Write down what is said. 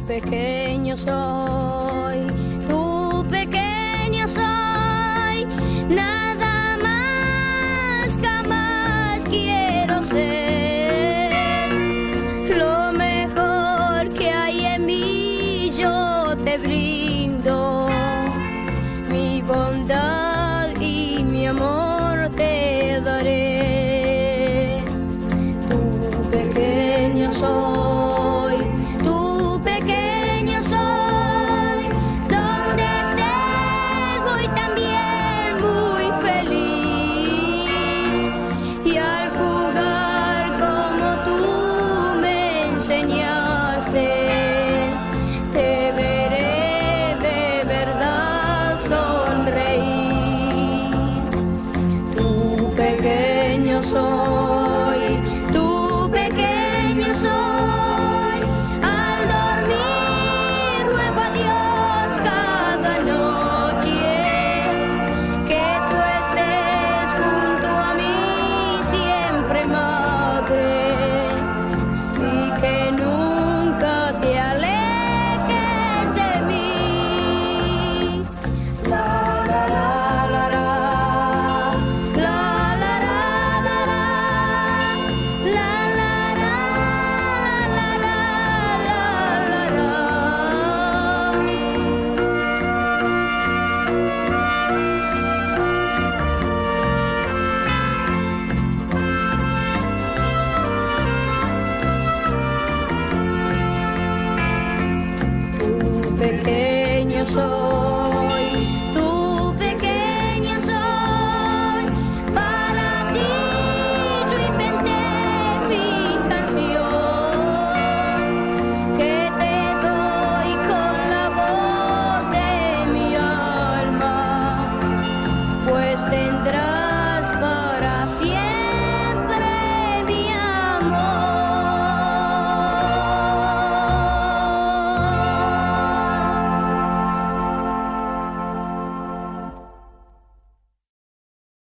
pequeño soy, tu pequeño soy, nada más jamás quiero ser. Lo mejor que hay en mí yo te brindo, mi bondad y mi amor te daré. Tu pequeño soy, tu pequeño soy, donde estés voy también muy feliz. Y al jugar como tú me enseñaste, te veré de verdad sonreír. Tu pequeño soy, tu pequeño soy, al dormir ruego a Dios cada noche que tú estés junto a mí siempre, madre, y que nunca te alejes de mí. La la la la la, la la la la la, la la la la la la la. Tu pequeño soy.